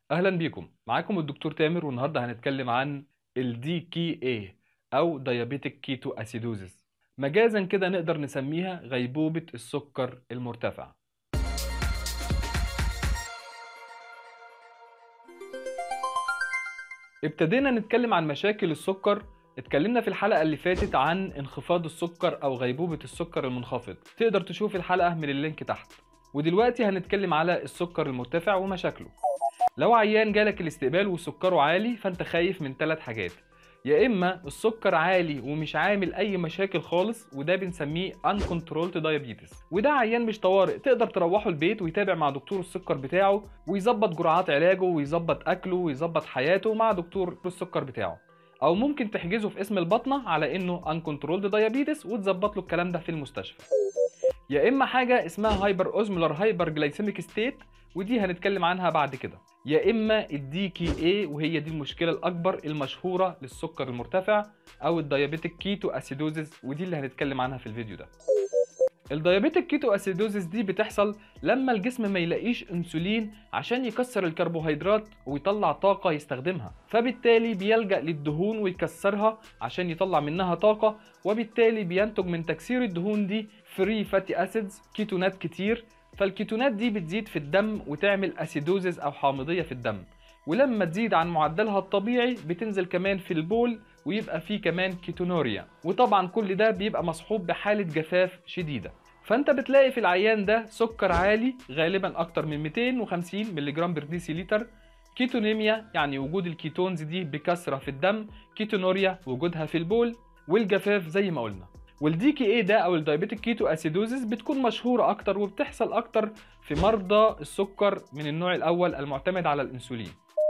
اهلا بيكم. معاكم الدكتور تامر، والنهارده هنتكلم عن الدي كي اي او دايابيتيك كيتو اسيدوزيس. مجازا كده نقدر نسميها غيبوبة السكر المرتفع. ابتدينا نتكلم عن مشاكل السكر. اتكلمنا في الحلقة اللي فاتت عن انخفاض السكر او غيبوبة السكر المنخفض، تقدر تشوف الحلقة من اللينك تحت. ودلوقتي هنتكلم على السكر المرتفع ومشاكله. لو عيان جالك الاستقبال وسكره عالي، فانت خايف من 3 حاجات: يا اما السكر عالي ومش عامل اي مشاكل خالص، وده بنسميه uncontrolled diabetes، وده عيان مش طوارئ، تقدر تروحه البيت ويتابع مع دكتور السكر بتاعه ويظبط جرعات علاجه ويظبط اكله ويظبط حياته مع دكتور السكر بتاعه. او ممكن تحجزه في اسم البطنه على انه uncontrolled diabetes وتظبط له الكلام ده في المستشفى. يا اما حاجه اسمها هايبر اوزمولار هايبر جلايسيميك ستيت، ودي هنتكلم عنها بعد كده. يا اما الدي كي اي، وهي دي المشكله الاكبر المشهوره للسكر المرتفع، او الدايابيتيك كيتو اسيدوزيس، ودي اللي هنتكلم عنها في الفيديو ده. الدايابيتيك كيتو اسيدوزيس دي بتحصل لما الجسم ما يلاقيش انسولين عشان يكسر الكربوهيدرات ويطلع طاقة يستخدمها، فبالتالي بيلجأ للدهون ويكسرها عشان يطلع منها طاقة، وبالتالي بينتج من تكسير الدهون دي فري فاتي اسيدز، كيتونات كتير. فالكيتونات دي بتزيد في الدم وتعمل اسيدوزيس او حامضية في الدم، ولما تزيد عن معدلها الطبيعي بتنزل كمان في البول ويبقى فيه كمان كيتونوريا، وطبعا كل ده بيبقى مصحوب بحالة جفاف شديدة. فانت بتلاقي في العيان ده سكر عالي غالبا اكتر من 250 ملغ بر ديسيليتر، كيتونيميا يعني وجود الكيتونز دي بكثرة في الدم، كيتونوريا وجودها في البول، والجفاف زي ما قلنا. والدي كي اي ده او الدايابيتيك كيتو اسيدوزيس بتكون مشهورة اكتر وبتحصل اكتر في مرضى السكر من النوع الاول المعتمد على الانسولين.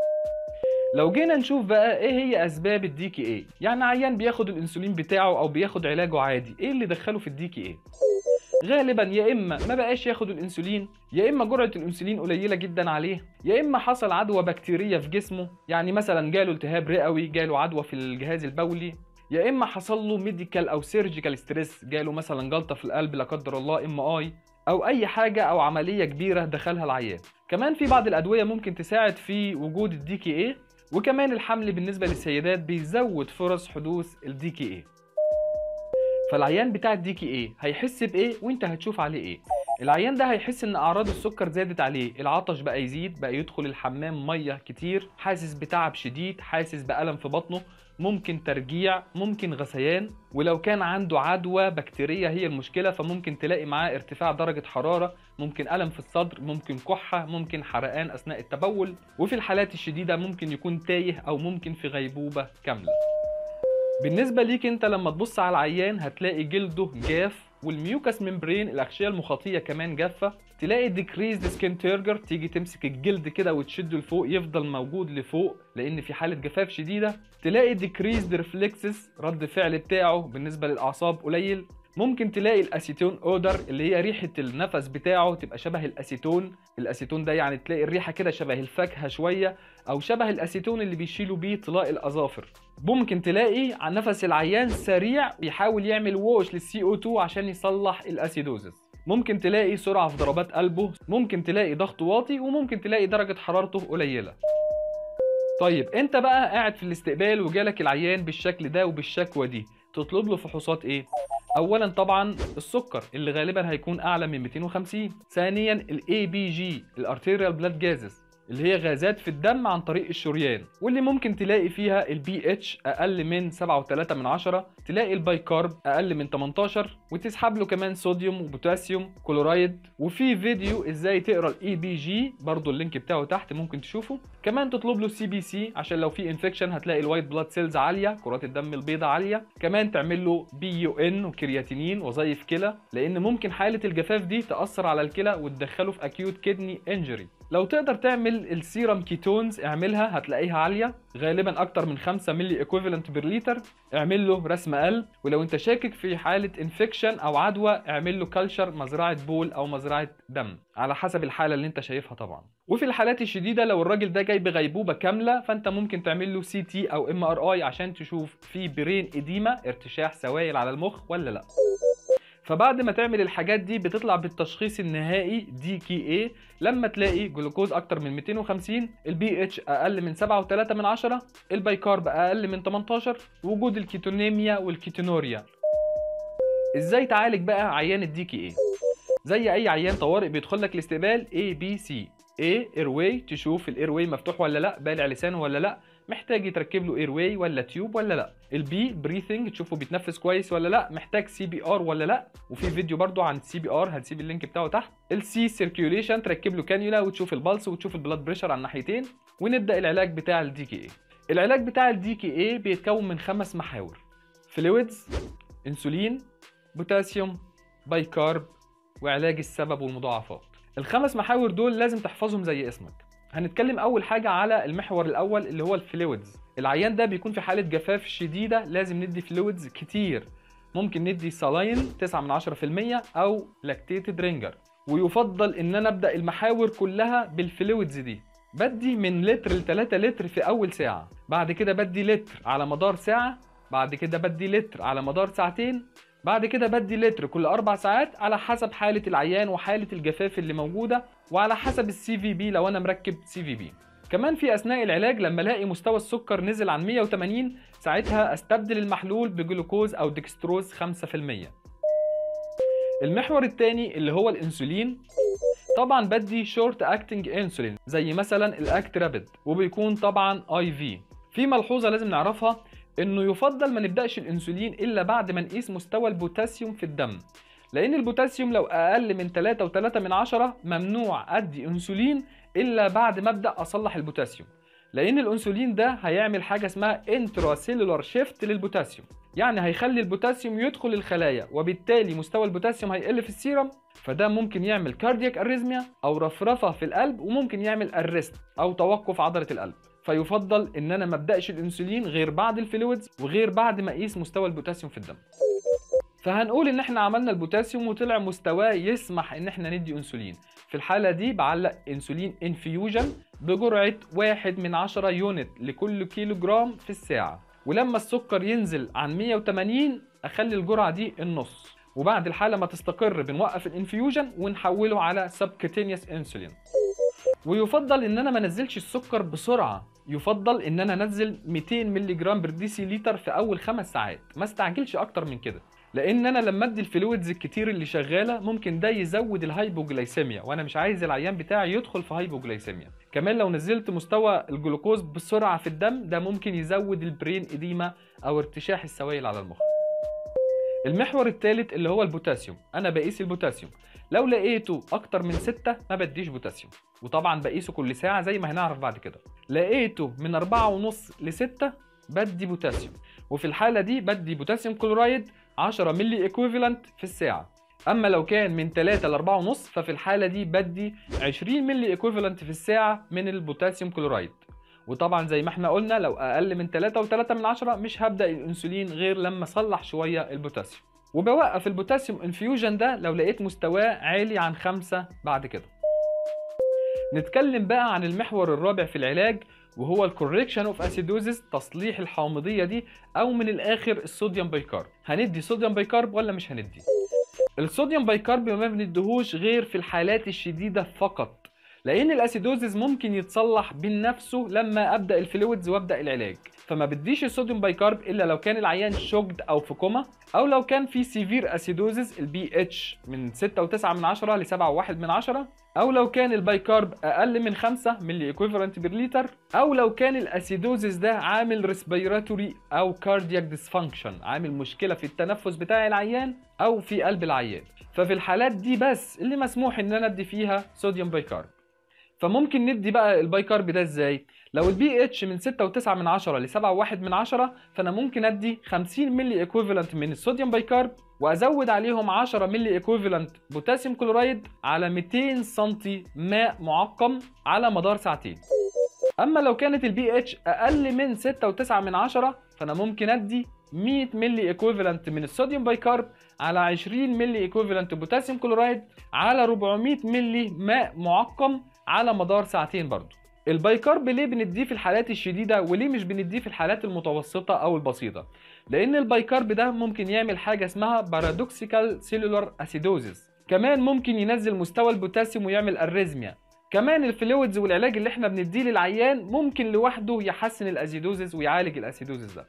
لو جينا نشوف بقى ايه هي اسباب الدي كي اي، يعني عيان بياخد الانسولين بتاعه او بياخد علاجه عادي، ايه اللي دخله في الدي كي اي؟ غالبا يا اما ما بقاش ياخد الانسولين، يا اما جرعه الانسولين قليله جدا عليه، يا اما حصل عدوى بكتيريه في جسمه، يعني مثلا جاله التهاب رئوي، جاله عدوى في الجهاز البولي، يا اما حصل له ميديكال او سيرجيكال ستريس، جاله مثلا جلطه في القلب لا قدر الله MI، او اي حاجه او عمليه كبيره دخلها العيان. كمان في بعض الادويه ممكن تساعد في وجود الدي كي اي، وكمان الحمل بالنسبه للسيدات بيزود فرص حدوث الدي كي اي. فالعيان بتاع الدي كي ايه هيحس بايه وانت هتشوف عليه ايه؟ العيان ده هيحس ان اعراض السكر زادت عليه، العطش بقى يزيد، بقى يدخل الحمام ميه كتير، حاسس بتعب شديد، حاسس بألم في بطنه، ممكن ترجيع، ممكن غثيان، ولو كان عنده عدوى بكتيرية هي المشكلة فممكن تلاقي معاه ارتفاع درجة حرارة، ممكن ألم في الصدر، ممكن كحة، ممكن حرقان أثناء التبول، وفي الحالات الشديدة ممكن يكون تايه أو ممكن في غيبوبة كاملة. بالنسبة ليك انت لما تبص على العيان هتلاقي جلده جاف، والميوكاس ممبرين الأغشية المخاطية كمان جافة، تلاقي decreased skin turgor، تيجي تمسك الجلد كده وتشده لفوق يفضل موجود لفوق لأن في حالة جفاف شديدة، تلاقي decreased reflexes، رد فعل بتاعه بالنسبة للأعصاب قليل، ممكن تلاقي الاسيتون اودر اللي هي ريحه النفس بتاعه تبقى شبه الاسيتون، الاسيتون ده يعني تلاقي الريحه كده شبه الفاكهه شويه، او شبه الاسيتون اللي بيشيلوا بيه طلاء الاظافر. ممكن تلاقي عن نفس العيان سريع بيحاول يعمل ووش للسي او 2 عشان يصلح الاسيدوزس، ممكن تلاقي سرعه في ضربات قلبه، ممكن تلاقي ضغط واطي، وممكن تلاقي درجه حرارته قليله. طيب انت بقى قاعد في الاستقبال وجالك العيان بالشكل ده وبالشكوى دي، تطلب له فحوصات ايه؟ اولا طبعا السكر اللي غالبا هيكون اعلى من 250، ثانيا الاي بي جي الارتيريال بلاد جازز اللي هي غازات في الدم عن طريق الشريان، واللي ممكن تلاقي فيها البي اتش اقل من 7.3، تلاقي البايكارب اقل من 18، وتسحب له كمان صوديوم وبوتاسيوم كلورايد. وفي فيديو ازاي تقرا الاي بي جي برضو اللينك بتاعه تحت ممكن تشوفه. كمان تطلب له سي بي سي عشان لو في انفكشن هتلاقي الوايت بلاد سيلز عاليه، كرات الدم البيضاء عاليه. كمان تعمل له بي يو ان وكرياتينين وظائف كلى، لان ممكن حاله الجفاف دي تاثر على الكلى وتدخله في اكيوت كيدني انجري. لو تقدر تعمل السيرم كيتونز اعملها، هتلاقيها عاليه غالبا اكتر من 5 ملي ايكوفالنت بير لتر. اعمل له رسم قلب، ولو انت شاكك في حاله انفكشن او عدوى اعمل له كلشر مزرعه بول او مزرعه دم على حسب الحاله اللي انت شايفها طبعا. وفي الحالات الشديده لو الراجل ده جاي بغيبوبه كامله فانت ممكن تعمل له سي تي او MRI عشان تشوف في برين اديما ارتشاح سوائل على المخ ولا لا. فبعد ما تعمل الحاجات دي بتطلع بالتشخيص النهائي دي كي ايه لما تلاقي جلوكوز اكتر من 250، البي اتش اقل من 7.3، البايكارب اقل من 18، وجود الكيتونيميا والكيتونوريا. ازاي تعالج بقى عيان الدي كي ايه؟ زي اي عيان طوارئ بيدخل لك الاستقبال A B C. A ايرواي، تشوف الايرواي مفتوح ولا لا، بالع لسانه ولا لا، محتاج يتركب له ايرواي ولا تيوب ولا لا. البي بريثنج، تشوفه بيتنفس كويس ولا لا، محتاج CPR ولا لا، وفي فيديو برضو عن CPR هنسيب اللينك بتاعه تحت. السي سيركيوليشن، تركب له كانيولا وتشوف البلس وتشوف البلاد بريشر على الناحيتين. ونبدا العلاج بتاع الدي كي اي. العلاج بتاع الدي كي اي بيتكون من 5 محاور: فلويدز، انسولين، بوتاسيوم، بايكارب، وعلاج السبب والمضاعفات. ال5 محاور دول لازم تحفظهم زي اسمك. هنتكلم اول حاجه على المحور الاول اللي هو الفلويدز. العيان ده بيكون في حاله جفاف شديده، لازم ندي فلويدز كتير. ممكن ندي سالاين 9% او لاكتيتد رينجر. ويفضل ان انا ابدا المحاور كلها بالفلويدز دي. بدي من لتر ل 3 لتر في اول ساعه، بعد كده بدي لتر على مدار ساعه، بعد كده بدي لتر على مدار ساعتين، بعد كده بدي لتر كل 4 ساعات على حسب حالة العيان وحالة الجفاف اللي موجودة، وعلى حسب السي في بي لو أنا مركب سي في بي. كمان في أثناء العلاج لما ألاقي مستوى السكر نزل عن 180، ساعتها أستبدل المحلول بجلوكوز أو ديكستروز 5%. المحور الثاني اللي هو الانسولين، طبعا بدي شورت اكتنج انسولين زي مثلا الاكت رابيد، وبيكون طبعا اي في. في ملحوظه لازم نعرفها، انه يفضل ما نبداش الانسولين الا بعد ما نقيس مستوى البوتاسيوم في الدم، لان البوتاسيوم لو اقل من 3.3 ممنوع ادي انسولين الا بعد ما ابدا اصلح البوتاسيوم، لان الانسولين ده هيعمل حاجه اسمها انترا سيلولار شيفت للبوتاسيوم، يعني هيخلي البوتاسيوم يدخل الخلايا، وبالتالي مستوى البوتاسيوم هيقل في السيرم، فده ممكن يعمل كاردياك اريزميا او رفرفه في القلب، وممكن يعمل ارست او توقف عضله القلب. فيفضل ان انا ما ابداش الانسولين غير بعد الفلويدز وغير بعد ما اقيس مستوى البوتاسيوم في الدم. فهنقول ان احنا عملنا البوتاسيوم وطلع مستواه يسمح ان احنا ندي انسولين. في الحاله دي بعلق انسولين انفيوجن بجرعه 1/10 يونت لكل كيلو جرام في الساعه، ولما السكر ينزل عن 180 اخلي الجرعه دي النص، وبعد الحاله ما تستقر بنوقف الانفيوجن ونحوله على سبكوتينيوس انسولين. ويفضل ان انا ما انزلش السكر بسرعه، يفضل ان انا انزل 200 مللي جرام بر ديسي لتر في اول 5 ساعات، ما استعجلش اكتر من كده، لان انا لما ادي الفلويدز الكتير اللي شغاله ممكن ده يزود الهايبوجلايسيميا، وانا مش عايز العيان بتاعي يدخل في هايبوجلايسيميا. كمان لو نزلت مستوى الجلوكوز بسرعه في الدم ده ممكن يزود البرين اديما او ارتشاح السوائل على المخ. المحور الثالث اللي هو البوتاسيوم، انا بقيس البوتاسيوم، لو لقيته اكتر من 6 ما بديش بوتاسيوم، وطبعا بقيسه كل ساعه زي ما هنعرف بعد كده. لقيته من 4.5 ل 6 بدي بوتاسيوم، وفي الحاله دي بدي بوتاسيوم كلورايد 10 ملي ايكويفالنت في الساعه. اما لو كان من 3 ل 4.5 ففي الحاله دي بدي 20 ملي ايكويفالنت في الساعه من البوتاسيوم كلورايد. وطبعا زي ما احنا قلنا لو اقل من 3.3 مش هبدا الانسولين غير لما اصلح شويه البوتاسيوم، وبوقف البوتاسيوم انفيوجن ده لو لقيت مستواه عالي عن 5 بعد كده. نتكلم بقى عن المحور الرابع في العلاج، وهو الكوركشن اوف اسيدوزيس، تصليح الحامضيه دي، او من الاخر الصوديوم بايكارب. هندي صوديوم بايكارب ولا مش هندي؟ الصوديوم بايكارب ما بنديهوش غير في الحالات الشديده فقط، لان الاسيدوزيس ممكن يتصلح بنفسه لما ابدا الفلويدز وابدا العلاج، فما بديش الصوديوم بايكارب الا لو كان العيان شوكد او في كوما، او لو كان في سيفير اسيدوزيس البي اتش من 6.9 ل 7.1، او لو كان البايكارب اقل من 5 ملي ايكويفالنت بير لتر، او لو كان الاسيدوزيس ده عامل ريسبيراتوري او كاردياك ديسفانكشن، عامل مشكله في التنفس بتاع العيان او في قلب العيان. ففي الحالات دي بس اللي مسموح ان انا ادي فيها صوديوم بايكارب. فممكن ندي بقى البايكارب ده ازاي؟ لو البي اتش من 6.9 ل 7.1، فانا ممكن ادي 50 ملي ايكويفالنت من الصوديوم بايكارب، وازود عليهم 10 ملي ايكويفالنت بوتاسيوم كلورايد على 200 سم ماء معقم على مدار ساعتين. اما لو كانت البي اتش اقل من 6.9، فانا ممكن ادي 100 ملي ايكويفالنت من الصوديوم بايكارب على 20 ملي ايكويفالنت بوتاسيوم كلورايد على 400 ملي ماء معقم على مدار ساعتين برضو. البايكارب ليه بنديه في الحالات الشديدة وليه مش بنديه في الحالات المتوسطة أو البسيطة؟ لأن البايكارب ده ممكن يعمل حاجة اسمها بارادوكسيكال سيلولار أسيدوزيس، كمان ممكن ينزل مستوى البوتاسيوم ويعمل أريزميا، كمان الفلويدز والعلاج اللي احنا بنديه للعيان ممكن لوحده يحسن الأسيدوزيس ويعالج الأسيدوزيس ده.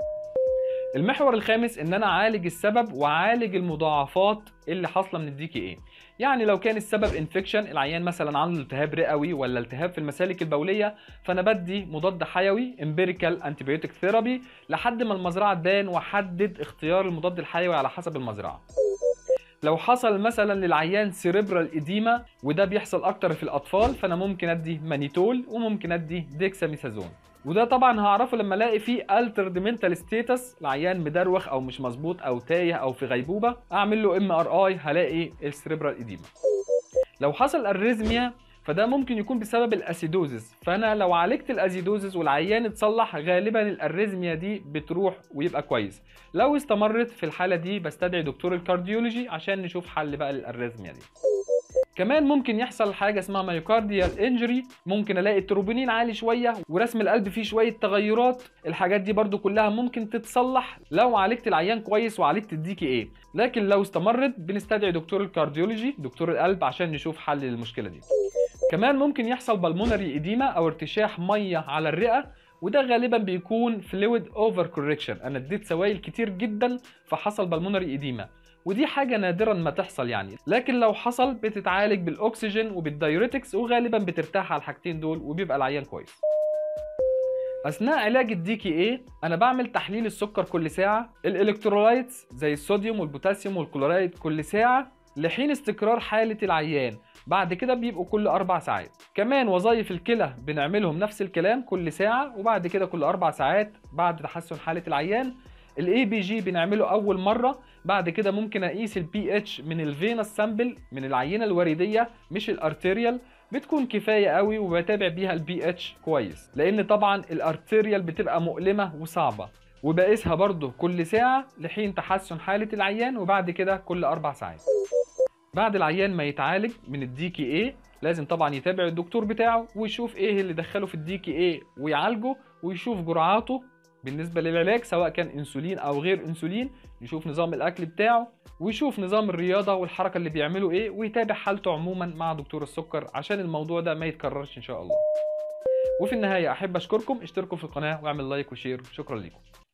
المحور الخامس ان انا اعالج السبب واعالج المضاعفات اللي حاصله من الديكي ايه. يعني لو كان السبب انفكشن، العيان مثلا عنده التهاب رئوي ولا التهاب في المسالك البوليه، فانا بدي مضاد حيوي امبيريكال انتيبيوتيك ثيرابي لحد ما المزرعه تبان واحدد اختيار المضاد الحيوي على حسب المزرعه. لو حصل مثلا للعيان سيريبرال اديما وده بيحصل اكتر في الاطفال، فانا ممكن ادي مانيتول وممكن ادي ديكساميثازون، وده طبعا هعرفه لما الاقي فيه altered mental status، العيان مدروخ او مش مظبوط او تايه او في غيبوبه، اعمل له MRI هلاقي السيريبرال اديما. لو حصل اريزميا فده ممكن يكون بسبب الاسيدوزز، فانا لو عالجت الاسيدوزز والعيان اتصلح غالبا الاريزميا دي بتروح ويبقى كويس. لو استمرت في الحاله دي بستدعي دكتور الكارديولوجي عشان نشوف حل بقى للاريزميا دي. كمان ممكن يحصل حاجه اسمها مايوكارديال انجري، ممكن الاقي التروبونين عالي شويه ورسم القلب فيه شويه تغيرات، الحاجات دي برضو كلها ممكن تتصلح لو عالجت العيان كويس وعالجت الديكي ايه، لكن لو استمرت بنستدعي دكتور الكارديولوجي دكتور القلب عشان نشوف حل للمشكله دي. كمان ممكن يحصل بالمونري اديما او ارتشاح ميه على الرئه، وده غالبا بيكون فلويد اوفر كوركشن، انا اديت سوائل كتير جدا فحصل بالمونري اديما، ودي حاجه نادرا ما تحصل يعني، لكن لو حصل بتتعالج بالاكسجين وبالدايوريتكس وغالبا بترتاح على الحاجتين دول وبيبقى العيان كويس. اثناء علاج الديكي ايه انا بعمل تحليل السكر كل ساعه، الالكترولايتس زي الصوديوم والبوتاسيوم والكلورايد كل ساعه لحين استقرار حاله العيان، بعد كده بيبقوا كل 4 ساعات. كمان وظائف الكلى بنعملهم نفس الكلام كل ساعه، وبعد كده كل 4 ساعات بعد تحسن حاله العيان. الاي بي جي بنعمله اول مره، بعد كده ممكن اقيس البي اتش من الفينس سامبل من العينه الوريديه مش الارتيريال، بتكون كفايه قوي وبتابع بيها البي اتش كويس، لان طبعا الارتيريال بتبقى مؤلمه وصعبه، وبقيسها برضه كل ساعه لحين تحسن حاله العيان، وبعد كده كل 4 ساعات. بعد العيان ما يتعالج من الديكي ايه لازم طبعا يتابع الدكتور بتاعه ويشوف ايه اللي دخله في الديكي ايه ويعالجه، ويشوف جرعاته بالنسبه للعلاج سواء كان انسولين او غير انسولين، يشوف نظام الاكل بتاعه ويشوف نظام الرياضه والحركه اللي بيعمله ايه، ويتابع حالته عموما مع دكتور السكر عشان الموضوع ده ما يتكررش ان شاء الله. وفي النهايه احب اشكركم، اشتركوا في القناه واعمل لايك وشير، شكرا لكم.